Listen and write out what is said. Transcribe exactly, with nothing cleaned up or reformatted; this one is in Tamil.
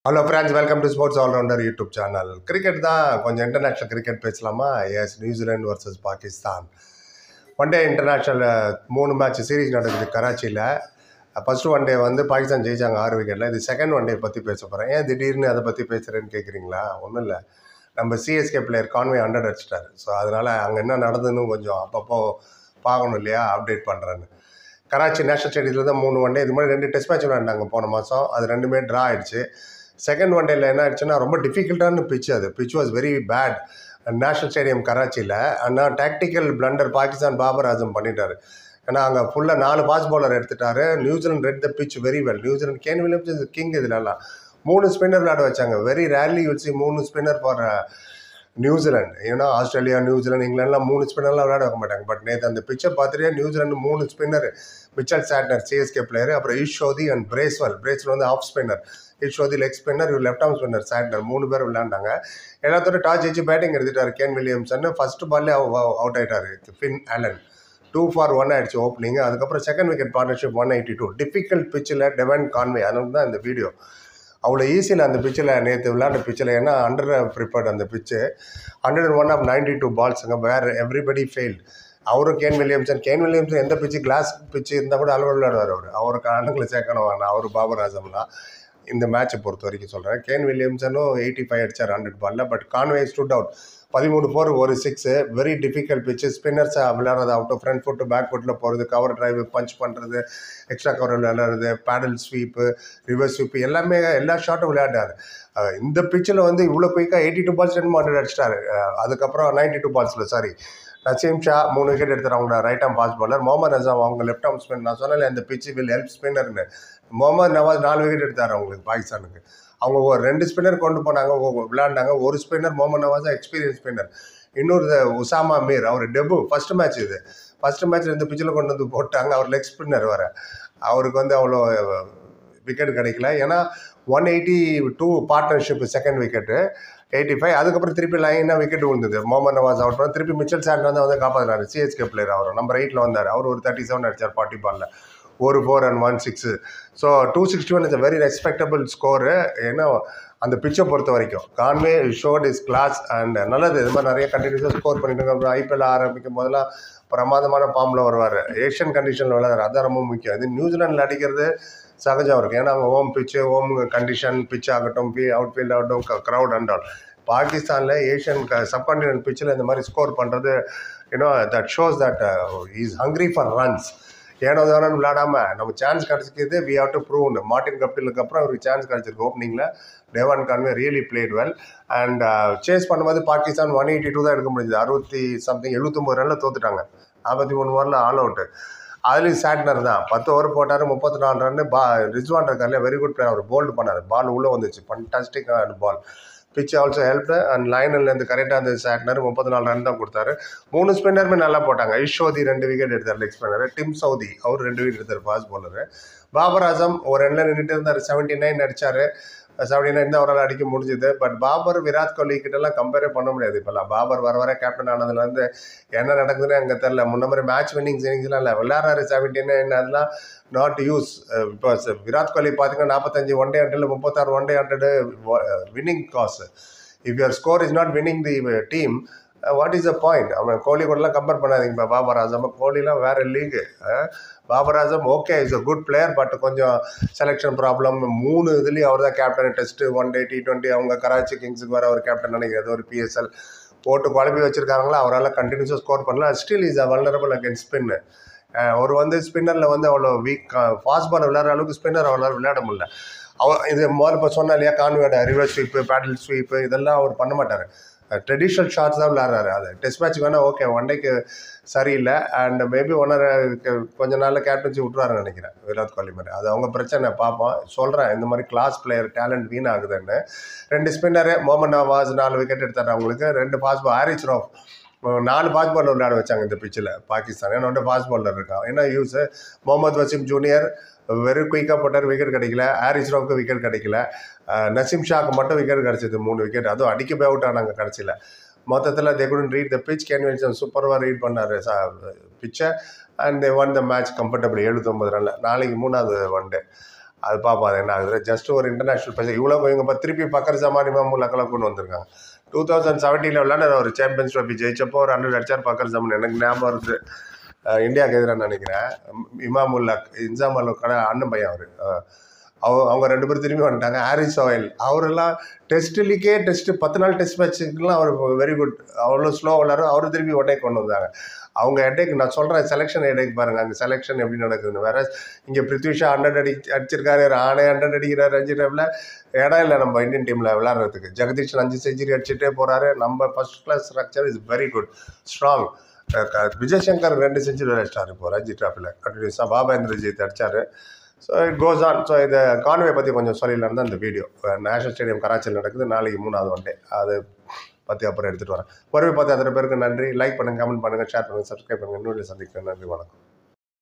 Hello friends, welcome to Sports All Rounder YouTube channel. Cricket தான் கொஞ்சம் இன்டர்நேஷ்னல் கிரிக்கெட் பேசலாமா? Yes, New Zealand versus Pakistan one day international மூணு மேட்ச் சீரீஸ் நடக்குது கராச்சியில். ஃபர்ஸ்ட் ஒன் டே வந்து பாகிஸ்தான் ஜெயிச்சாங்க ஆறு விக்கெட்டில். இது செகண்ட் ஒன் டே பற்றி பேச போகிறேன். ஏன் திடீர்னு அதை பற்றி பேசுகிறேன்னு கேட்குறீங்களா? ஒன்றும் இல்லை, நம்ம சிஎஸ்கே பிளேயர் கான்வே ஹண்ட்ரட் அடிச்சிட்டாரு. ஸோ அதனால் அங்கே என்ன நடந்ததுன்னு கொஞ்சம் அப்பப்போ பார்க்கணும் இல்லையா, அப்டேட் பண்ணுறேன்னு. கராச்சி நேஷனல் ஸ்டேடியத்தில் தான் மூணு ஒன் டே இது மாதிரி ரெண்டு டெஸ்ட் மேட்ச் விளையாண்டாங்க போன மாதம். அது ரெண்டுமே ட்ரா ஆகிடுச்சு. செகண்ட் ஒன் டேயில் என்ன ஆயிடுச்சுன்னா ரொம்ப டிஃபிகல்ட்டான பிச். அது pitch was very bad national stadium கராச்சியில். ஆனால் டாக்டிக்கல் பிளண்டர் பாகிஸ்தான் பாபர் ஆசம் பண்ணிட்டாரு. ஏன்னா அங்கே ஃபுல்லாக நாலு ஃபாஸ்ட் பவுலர் எடுத்துட்டாரு. New Zealand read the pitch very well. New Zealand Kane Williams king இதுலலாம் மூணு ஸ்பின்னர் விளையாட வச்சாங்க. வெரி ரேர்லி யூல் சி மூணு ஸ்பின்னர் ஃபார் நியூசிலாந்து. ஏன்னா ஆஸ்திரேலியா, நியூசிலாந்து, இங்கிலாந்துலாம் மூணு ஸ்பின்னர்லாம் விளையாட வைக்க மாட்டாங்க. பட் நேற்று அந்த பிச்சை பார்த்துட்டே நியூசிலாந்து மூணு spinner, Mitchell Santner CSK player, அப்புறம் ஈஷோதி அண்ட் பிரேஸ்வெல். பிரேஸ்வெல் வந்து off spinner, Ish Sodhi leg spinner, இவர் லெஃப்ட் ஆர்ம் ஸ்பின்னர் சாட்னர். மூணு பேர் விளையாண்டாங்க. எல்லாத்தோட டாஸ் ஜெயிச்சு பேட்டிங் எடுத்துட்டார் கேன் வில்லியம்சன். ஃபர்ஸ்ட் பால்லே அவுட் ஆகிட்டார் Finn Allen. Two for one ஆயிடுச்சு ஓப்பனிங். அதுக்கப்புறம் second wicket partnership one eighty two difficult பிச்சில் டெவன் கான்வே. அதனால தான் இந்த வீடியோ அவ்வளோ ஈஸியில் அந்த பிச்சில் நேற்று விளையாண்ட பிச்சில். ஏன்னா அண்டர் ப்ரிப்பேர்ட் அந்த pitch. Hundred and one off ninety two பால்ஸுங்க. Where everybody failed. அவரும் கேன் வில்லியம்சன் கேன் வில்லியம்சன் எந்த பிச்சு கிளாஸ் பிச்சு இருந்தால் கூட அளவு விளையாடுவார் அவர். அவருக்கு கணக்கில் சேர்க்கணும் வேணாம். அவர் பாபர் ஆசம்லாம் இந்த மேட்சை பொறுத்த வரைக்கும் சொல்கிறேன். கேன் வில்லியம்சனும் எயிட்டி ஃபைவ் அடிச்சார் ஹண்ட்ரட் பாலில். But Conway stood out. பதிமூணு ஃபோர் ஒரு சிக்ஸு. Very difficult pitch. ஸ்பின்னர்ஸை விளையாடுறது அவுட், ஃப்ரண்ட் ஃபுட்டு பேக் ஃபுட்டில் போகிறது, கவர் டிரைவ், பஞ்ச் பண்ணுறது, எக்ஸ்ட்ரா கவர் விளையாடுறது, பேடல் ஸ்வீப்பு, ரிவர்ஸ் ஸ்வீப்பு, எல்லாமே எல்லா ஷாட்டும் விளையாடாரு. இந்த பிச்சில் வந்து இவ்வளோ குயிக்காக எயிட்டி டூ பால்ஸ் ரெண்டு ஹண்ட்ரட் அடிச்சிட்டாரு. அதுக்கப்புறம் நைன்டி டூ பால்ஸில் சாரி நசீம் ஷா மூணு விக்கெட் எடுத்தார். அவங்க ரைட் ஆம் ஃபாஸ்ட் பாலர். முகமது நசாம் அவங்க லெஃப்ட் ஆம் ஸ்பின். நான் சொன்னால இந்த பிச்சு வில் ஹெல்ப் ஸ்பின்னர்னு. முகமது நவாஸ் நாலு விக்கெட் எடுத்தார் அவங்களுக்கு பாகிஸ்தானுக்கு. அவங்க ஒரு ரெண்டு ஸ்பின்னர் கொண்டு போனாங்க, விளையாண்டாங்க. ஒரு spinner Mohammad Nawaz experience spinner. இன்னொரு உசாமா மீர், அவர் டெபு ஃபர்ஸ்ட் மேட்ச். இது ஃபர்ஸ்ட் மேட்ச் இந்த பிச்சில் கொண்டு வந்து போட்டாங்க. அவர் லெக் ஸ்பின்னர் வர. அவருக்கு வந்து அவ்வளோ விக்கெட் கிடைக்கல. ஏன்னா one eighty two partnership second wicket eighty five. அதுக்கப்புறம் திருப்பி லைனாக விக்கெட் விழுந்தது. முகமது நவாஸ் அவுட் பண்ண திருப்பி மிச்சல் சாட்னர் தான் வந்து காப்பாற்றினார். சிஎஸ்கே பிளேயர் அவர் நம்பர் எயிட்டில் வந்தார். அவர் ஒரு தேர்ட்டி செவன் அடிச்சார் ஃபார்ட்டி பாலில். ஒரு four and one six. So two sixty one is a very respectable score. ஏன்னா அந்த பிச்சை பொறுத்த வரைக்கும் Conway shot is class and நல்லது. இது மாதிரி நிறைய கண்டினியூஸாக ஸ்கோர் பண்ணிட்டு அப்புறம் ஐபிஎல் ஆரம்பிக்கும் போதெல்லாம் பிரமாதமான ஃபார்மில் வருவார். ஏஷியன் கண்டிஷனில் விளையாடுறாரு. அதான் ரொம்ப முக்கியம். இது நியூசிலாண்டில் அடிக்கிறது சகஜம் இருக்குது. ஏன்னா அவங்க home pitch, home condition pitch ஆகட்டும், பி அவுட் ஃபீல்ட் ஆகட்டும், க்ரௌட் அண்ட் ஆல். பாகிஸ்தானில் ஏஷியன் சப்கான்டினென்ட் பிச்சில் இந்த மாதிரி ஸ்கோர் பண்ணுறது you know that shows that is hungry for runs. ஏனோ தானு விளையாடாமல் நம்ம சான்ஸ் கிடச்சிக்கிது. We have to prove. Martin கப்டிலுக்கு அப்புறம் அவருக்கு சான்ஸ் கிடச்சிருக்கு ஓப்பனிங்கில். Devon Conway really played well. And chase பண்ணும்போது பாகிஸ்தான் ஒன் எயிட்டி டூ தான் எடுக்க முடியுது. அறுபத்தி சம்திங் எழுபத்தொம்பது ரனில் தோத்துட்டாங்க. நாற்பத்தி மூணு ஓவரில் ஆல் அவுட்டு. அதுலேயும் சாட்னர் தான் பத்து ஓவர் போட்டார், முப்பத்தி நாலு ரன்னு. பா ரிஸ்வான் இருக்கார்ல, வெரி குட் பிளேயர். அவர் போல்டு பண்ணார். பால் உள்ளே வந்துச்சு. Fantastic ball. Pitch also help. And லைனிலேருந்து கரெக்டாக அந்த சாட்னர் முப்பத்தி நாலு ரன் தான் கொடுத்தாரு. மூணு ஸ்பின்னருமே நல்லா போட்டாங்க. ஈஷோதி ரெண்டு விக்கெட் எடுத்தார் லெக் ஸ்பின்னர். டிம் சவுதி அவர் ரெண்டு விக்கெட் எடுத்தார் ஃபாஸ்ட் பவுலரு. பாபர் ஆசம் ஒரு ரனில் நின்றுட்டு இருந்தார். செவன்ட்டி நைன் அடித்தார். செவன்ட்டி நைன் தான் அவரால் அடிக்க முடிஞ்சுது. பட் பாபர் விராட் கோலி கிட்டலாம் கம்பேரே பண்ண முடியாது. இப்போல்லாம் பாபர் வர வர கேப்டன் ஆனதுலேருந்து என்ன நடக்குதுன்னு அங்கே தெரில. முன்ன மாதிரி மேட்ச் வின்னிங் இன்னிங்ஸ்லாம் இல்லை. விளையாடுறாரு செவன்ட்டி நைன், அதெல்லாம் நாட் யூஸ். இப்போ விராட் கோலி பார்த்தீங்கன்னா நாற்பத்தஞ்சு ஒன் டே ஹண்ட்ரட், முப்பத்தாறு one day hundred winning cause. If your score is not winning the team, what is the point? அவன் கோலி கூடலாம் கம்பேர் பண்ணாதீங்க. பாபர் ஆசம் கோலிலாம் வேறு league. Babar Azam okay is a good player. But கொஞ்சம் செலெக்ஷன் ப்ராப்ளம். மூணு இதுலேயும் அவர் தான் captain. Test, one day, T twenty. அவங்க கராச்சி கிங்ஸுக்கு வர அவர் கேப்டன் நினைக்கிறது. ஒரு பிஎஸ்எல் போட்டு குழப்பி வச்சுருக்காங்களா. அவரால் கண்டினியூஸாக ஸ்கோர் பண்ணலாம். Still is a vulnerable against spin. ஒரு வந்து ஸ்பின்னரில் வந்து அவ்வளோ வீக். ஃபாஸ்ட் பால் விளையாடுற அளவுக்கு ஸ்பின்னர் அவரால் விளையாட முடியல. அவர் இது முதல்ல இப்போ சொன்னா இல்லையா, கான்வேட ரிவர்ஸ் ஸ்வீப்பு, பேடல் ஸ்வீப்பு இதெல்லாம் அவர் பண்ண மாட்டார். ட்ரெடிஷ்னல் ஷாட்ஸ் தான் விளையாடுறாரு. அது டெஸ்ட் மேட்ச் வேணால் ஓகே, ஒன் டேக்கு சரியில்லை. அண்ட் மேபி ஒன்றரை கொஞ்ச நாளில் கேப்டன்சி விட்ருவாருன்னு நினைக்கிறேன் விராட் கோலி மாதிரி. அது அவங்க பிரச்சனை. பார்ப்போம். சொல்கிறேன் இந்த மாதிரி கிளாஸ் பிளேயர் டேலண்ட் வீணாகுதுன்னு. ரெண்டு ஸ்பின்னரு முகமது நவாஸ் நாலு விக்கெட் எடுத்தார் அவங்களுக்கு. ரெண்டு ஃபாஸ்ட் பால் ஹாரிஸ் ராஃப் நாலு ஃபாஸ்ட் பாலர் விளையாட வச்சாங்க இந்த பிச்சில் பாகிஸ்தான். ஏன்னா ஒன்று ஃபாஸ்ட் பாலர் இருக்கான். என்ன யூஸு? முகமது வசீம் ஜூனியர் வெறும் குயிக்காக போட்டார், விக்கெட் கிடைக்கல. ஹாரிஸ் ராவுக்கு விக்கெட் கிடைக்கல. நசீம் ஷாக்கு மட்டும் விக்கெட் கிடச்சிது, மூணு விக்கெட். அதுவும் அடிக்க போய் அவுட் ஆனாங்க கடைசியில். மொத்தத்தில் they couldn't read the pitch. Kane Williamson சூப்பராக ரீட் பண்ணார் பிச்சை. And they won the match comfortable எழுபத்தொம்பது ரனில். நாளைக்கு மூணாவது ஒன் டே. அது பார்ப்போம் அது என்ன ஆகுது. ஜஸ்ட் ஒரு இன்டர்நேஷ்னல் பேச இவ்வளோ இவங்க திருப்பி பக்கர் ஜமான் இமாம் லக்கெல்லாம் கொண்டு வந்திருக்காங்க. டூ தௌசண்ட் செவன்டீனில் விளாண்டு ஒரு சாம்பியன்ஸ் ட்ராஃபி ஜெயிச்சப்போ ஒரு ஹண்ட்ரட் அடிச்சார் பக்கர் ஜமான். எனக்கு ஞாபகம் வருது, இந்தியாவுக்கு எதிராக நினைக்கிறேன். இமாமுல்லா இன்சாமல் கடை அண்ணன் பையன் அவர். அவங்க அவங்க ரெண்டு பேரும் திரும்பி வந்துட்டாங்க. ஹாரிஸ் ஓயல் அவரெல்லாம் டெஸ்ட்லிக்கே டெஸ்ட்டு பத்து நாள் டெஸ்ட் மேட்ச்சுக்கெல்லாம் அவர் வெரி குட், அவ்வளோ ஸ்லோ விளாடும். அவரும் திரும்பி உடனே கொண்டு வந்தாங்க. அவங்க ஹெட்டேக் நான் சொல்கிறேன், செலெக்ஷன் ஹெட்டேக் பாருங்கள், அங்கே செலெக்ஷன் எப்படி நடக்குதுன்னு. வேற இங்கே பிருத்விஷா ஹண்ட்ரட் அடி அடிச்சிருக்காரு, ராணே ஹண்ட்ரட் அடிக்கிறார் அஞ்சு டைமில். இடம் இல்லை நம்ம இந்தியன் டீமில் விளாட்றதுக்கு. ஜெகதீஷன் அஞ்சு செஞ்சுரி அடிச்சுட்டே போகிறாரு. நம்ம first class structure is very good, strong. Vijay Shankar ரெண்டு செஞ்சுரி அடிச்சிட்டார் இப்போ ரஞ்சி ட்ராஃபியில் கண்டினியூஸாக. பாபேந்திரஜித் அடித்தார். So it goes on. So இதை கான்வே பற்றி கொஞ்சம் சொல்லிடலாம் தான் இந்த வீடியோ. நேஷனல் ஸ்டேடியம் கராச்சியில் நடக்குது, நாளைக்கு மூணாவது ஒன் டே. அது பற்றி அப்புறம் எடுத்துகிட்டு வரேன். பொறுமை பார்த்து அத்தனை பேருக்கு நன்றி. லைக் பண்ணுங்கள், கமெண்ட் பண்ணுங்கள், ஷேர் பண்ணுங்கள், சப்ஸ்கிரைப் பண்ணுங்கள். இன்னொரு சந்திக்கிறேன். நன்றி, வணக்கம்.